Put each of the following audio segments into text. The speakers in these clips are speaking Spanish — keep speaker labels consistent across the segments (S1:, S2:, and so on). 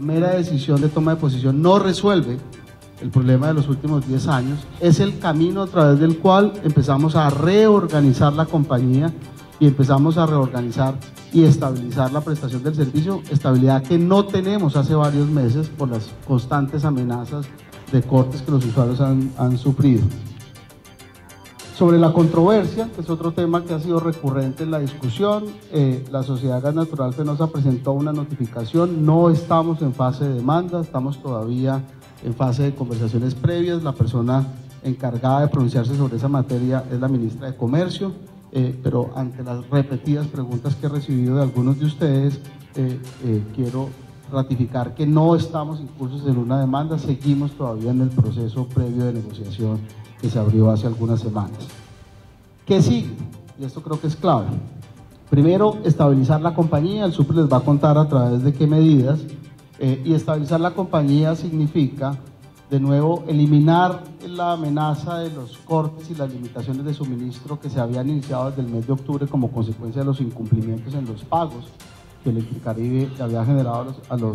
S1: mera decisión de toma de posición no resuelve el problema de los últimos 10 años, es el camino a través del cual empezamos a reorganizar la compañía y empezamos a reorganizar y estabilizar la prestación del servicio, estabilidad que no tenemos hace varios meses por las constantes amenazas de cortes que los usuarios han sufrido. Sobre la controversia, que es otro tema que ha sido recurrente en la discusión, la Sociedad Gas Natural Fenosa presentó una notificación, no estamos en fase de demanda, estamos todavía en fase de conversaciones previas. La persona encargada de pronunciarse sobre esa materia es la ministra de Comercio, pero ante las repetidas preguntas que he recibido de algunos de ustedes, quiero ratificar que no estamos incursos en una demanda, seguimos todavía en el proceso previo de negociación que se abrió hace algunas semanas. ¿Qué sigue? Y esto creo que es clave. Primero, estabilizar la compañía. El SUPRE les va a contar a través de qué medidas, y estabilizar la compañía significa, de nuevo, eliminar la amenaza de los cortes y las limitaciones de suministro que se habían iniciado desde el mes de octubre como consecuencia de los incumplimientos en los pagos que Electricaribe había generado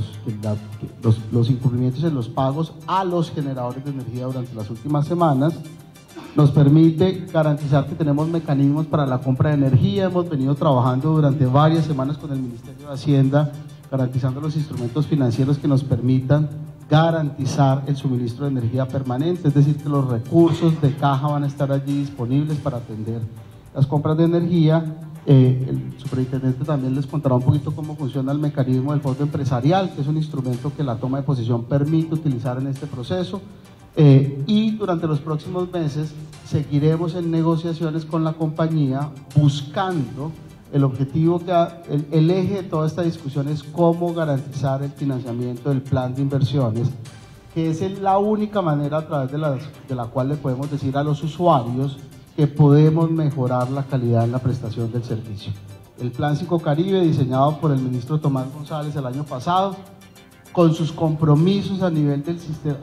S1: los incumplimientos en los pagos a los generadores de energía durante las últimas semanas. Nos permite garantizar que tenemos mecanismos para la compra de energía. Hemos venido trabajando durante varias semanas con el Ministerio de Hacienda, garantizando los instrumentos financieros que nos permitan garantizar el suministro de energía permanente, es decir, que los recursos de caja van a estar allí disponibles para atender las compras de energía. El superintendente también les contará un poquito cómo funciona el mecanismo del fondo empresarial, que es un instrumento que la toma de posición permite utilizar en este proceso. Y durante los próximos meses seguiremos en negociaciones con la compañía buscando el objetivo, el eje de toda esta discusión es cómo garantizar el financiamiento del plan de inversiones, que es la única manera a través de la cual le podemos decir a los usuarios que podemos mejorar la calidad en la prestación del servicio. El Plan 5 Caribe, diseñado por el ministro Tomás González el año pasado, con sus compromisos a nivel del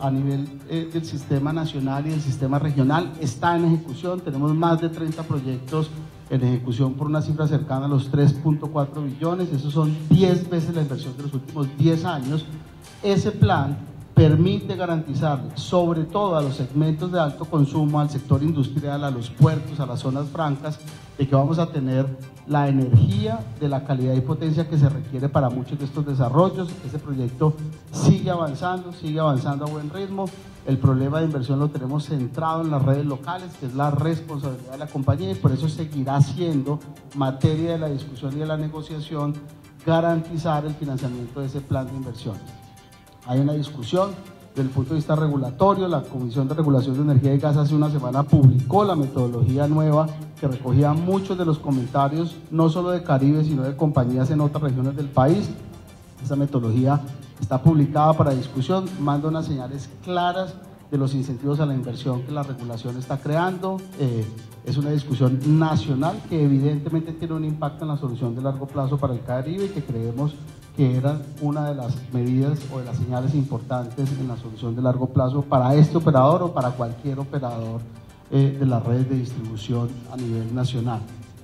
S1: sistema nacional y del sistema regional, está en ejecución. Tenemos más de 30 proyectos en ejecución por una cifra cercana a los 3.4 billones, esos son 10 veces la inversión de los últimos 10 años. Ese plan permite garantizar, sobre todo a los segmentos de alto consumo, al sector industrial, a los puertos, a las zonas francas, de que vamos a tener la energía de la calidad y potencia que se requiere para muchos de estos desarrollos. Ese proyecto sigue avanzando a buen ritmo. El problema de inversión lo tenemos centrado en las redes locales, que es la responsabilidad de la compañía, y por eso seguirá siendo materia de la discusión y de la negociación garantizar el financiamiento de ese plan de inversión. Hay una discusión desde el punto de vista regulatorio. La Comisión de Regulación de Energía y Gas hace una semana publicó la metodología nueva que recogía muchos de los comentarios, no solo de Caribe, sino de compañías en otras regiones del país. Esta metodología está publicada para discusión, manda unas señales claras de los incentivos a la inversión que la regulación está creando. Es una discusión nacional que evidentemente tiene un impacto en la solución de largo plazo para el Caribe y que creemos que era una de las medidas o de las señales importantes en la solución de largo plazo para este operador o para cualquier operador de las redes de distribución a nivel nacional.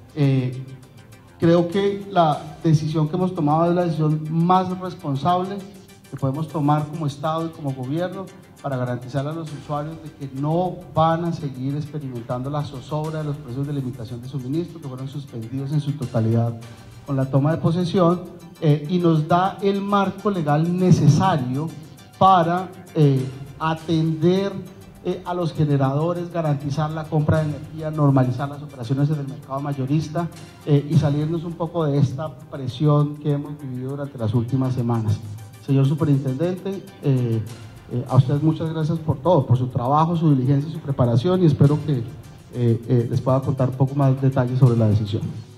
S1: Creo que la decisión que hemos tomado es la decisión más responsable que podemos tomar como Estado y como gobierno para garantizar a los usuarios de que no van a seguir experimentando la zozobra de los precios de limitación de suministro que fueron suspendidos en su totalidad con la toma de posesión, y nos da el marco legal necesario para atender a los generadores, garantizar la compra de energía, normalizar las operaciones en el mercado mayorista y salirnos un poco de esta presión que hemos vivido durante las últimas semanas. Señor Superintendente, a ustedes muchas gracias por todo, por su trabajo, su diligencia y su preparación, y espero que les pueda contar un poco más detalles sobre la decisión.